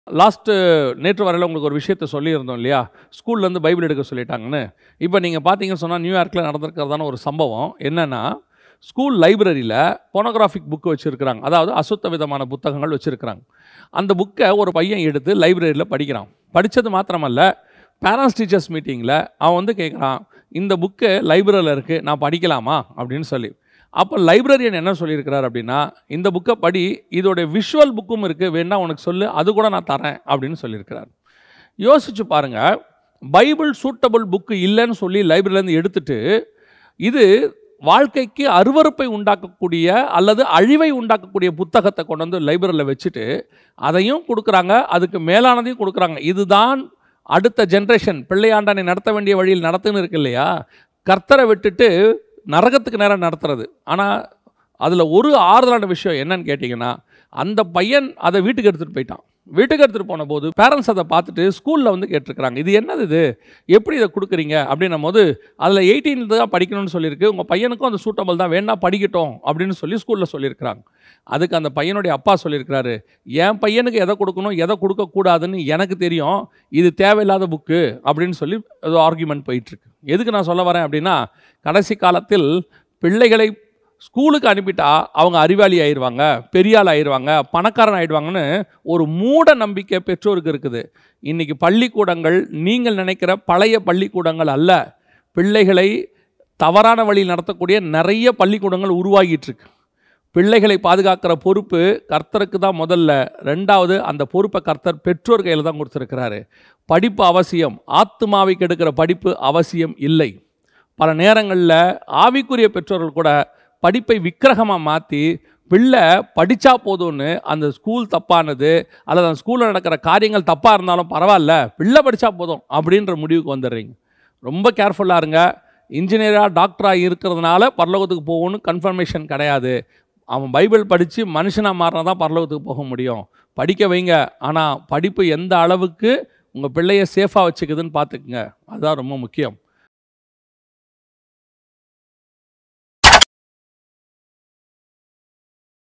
நேற்று வரையில் உங்களுக்கு ஒரு விஷயத்த சொல்லியிருந்தோம் இல்லையா, ஸ்கூல்லேருந்து பைபிள் எடுக்க சொல்லிட்டாங்கன்னு. இப்போ நீங்கள் பார்த்தீங்கன்னு சொன்னால் நியூயார்க்கில் நடந்திருக்கிறதான ஒரு சம்பவம் என்னென்னா, ஸ்கூல் லைப்ரரியில் போனோகிராஃபிக் புக்கு வச்சுருக்கிறாங்க. அதாவது அசுத்த விதமான புத்தகங்கள் வச்சுருக்கிறாங்க. அந்த புக்கை ஒரு பையன் எடுத்து லைப்ரரியில் படிக்கிறான். படித்தது மாத்திரமல்ல, பேரண்ட்ஸ் டீச்சர்ஸ் மீட்டிங்கில் அவன் வந்து கேட்குறான், இந்த புக்கு லைப்ரரியில் இருக்குது, நான் படிக்கலாமா அப்படின்னு சொல்லி. அப்போ லைப்ரரியன் என்ன சொல்லியிருக்கிறார் அப்படின்னா, இந்த புக்கை படி, இதோடைய விஷுவல் புக்கும் இருக்குது, வேணா உனக்கு சொல்லு, அது கூட நான் தரேன் அப்படின்னு சொல்லியிருக்கிறார். யோசிச்சு பாருங்கள், பைபிள் சூட்டபிள் புக்கு இல்லைன்னு சொல்லி லைப்ரரியிலேருந்து எடுத்துட்டு, இது வாழ்க்கைக்கு அருவருப்பை உண்டாக்கக்கூடிய அல்லது அழிவை உண்டாக்கக்கூடிய புத்தகத்தை கொண்டு வந்து லைப்ரரியில் வச்சுட்டு அதையும் கொடுக்குறாங்க, அதுக்கு மேலானதையும் கொடுக்குறாங்க. இதுதான் அடுத்த ஜென்ரேஷன் பிள்ளையாண்டானை நடத்த வேண்டிய வழியில் நடத்துன்னு இருக்கு இல்லையா, கர்த்தரை விட்டுட்டு நரகத்துக்கு நேரம் நடத்துறது. ஆனால் அதில் ஒரு ஆறுதலான விஷயம் என்னன்னு கேட்டிங்கன்னா, அந்த பையன் அதை வீட்டுக்கு எடுத்துகிட்டு போயிட்டான். வீட்டுக்கு எடுத்துகிட்டு போன போது பேரண்ட்ஸ் அதை பார்த்துட்டு ஸ்கூலில் வந்து கேட்டிருக்கிறாங்க, இது என்னது, இது எப்படி இதை கொடுக்குறீங்க அப்படின்னும் போது, அதில் 18 தான் படிக்கணும்னு சொல்லியிருக்கு, உங்கள் பையனுக்கும் அந்த சூட்டபிள் தான், வேணா படிக்கட்டும் அப்படின்னு சொல்லி ஸ்கூலில் சொல்லியிருக்கிறாங்க. அதுக்கு அந்த பையனுடைய அப்பா சொல்லியிருக்கிறாரு, என் பையனுக்கு எதை கொடுக்கணும் எதை கொடுக்கக்கூடாதுன்னு எனக்கு தெரியும், இது தேவையில்லாத புக்கு அப்படின்னு சொல்லி ஏதோ ஆர்கியூமெண்ட் போயிட்டுருக்கு. எதுக்கு நான் சொல்ல வரேன் அப்படின்னா, கடைசி காலத்தில் பிள்ளைகளை ஸ்கூலுக்கு அனுப்பிட்டா அவங்க அறிவாளி ஆயிடுவாங்க, பெரியாள் ஆயிடுவாங்க, பணக்காரன் ஆகிடுவாங்கன்னு ஒரு மூட நம்பிக்கை பெற்றோருக்கு இருக்குது. இன்றைக்கி பள்ளிக்கூடங்கள் நீங்கள் நினைக்கிற பழைய பள்ளிக்கூடங்கள் அல்ல. பிள்ளைகளை தவறான வழியில் நடத்தக்கூடிய நிறைய பள்ளிக்கூடங்கள் உருவாகிட்டுருக்கு. பிள்ளைகளை பாதுகாக்கிற பொறுப்பு கர்த்தருக்கு தான் முதல்ல, ரெண்டாவது அந்த பொறுப்பை கர்த்தர் பெற்றோர் கையில் தான் கொடுத்துருக்கிறாரு. படிப்பு அவசியம், ஆத்துமாவை கெடுக்கிற படிப்பு அவசியம் இல்லை. பல நேரங்களில் ஆவிக்குரிய பெற்றோர்கள் கூட படிப்பை விக்கிரகமாக மாற்றி, பிள்ளை படித்தா போதும்னு அந்த ஸ்கூல் தப்பானது அல்லது அந்த ஸ்கூலில் நடக்கிற காரியங்கள் தப்பாக இருந்தாலும் பரவாயில்ல, பிள்ளை படித்தா போதும் அப்படின்ற முடிவுக்கு வந்துடுறீங்க. ரொம்ப கேர்ஃபுல்லாக இருங்க. இன்ஜினியராக டாக்டராக இருக்கிறதுனால பரலோகத்துக்கு போகணும்னு கன்ஃபர்மேஷன் கிடையாது. அவன் பைபிள் படித்து மனுஷனாக மாறினா தான் பரலோகத்துக்கு போக முடியும். படிக்க வைங்க, ஆனால் படிப்பு எந்த அளவுக்கு உங்கள் பிள்ளையை சேஃபாக வச்சுக்குதுன்னு பார்த்துக்குங்க, அதுதான் ரொம்ப முக்கியம்.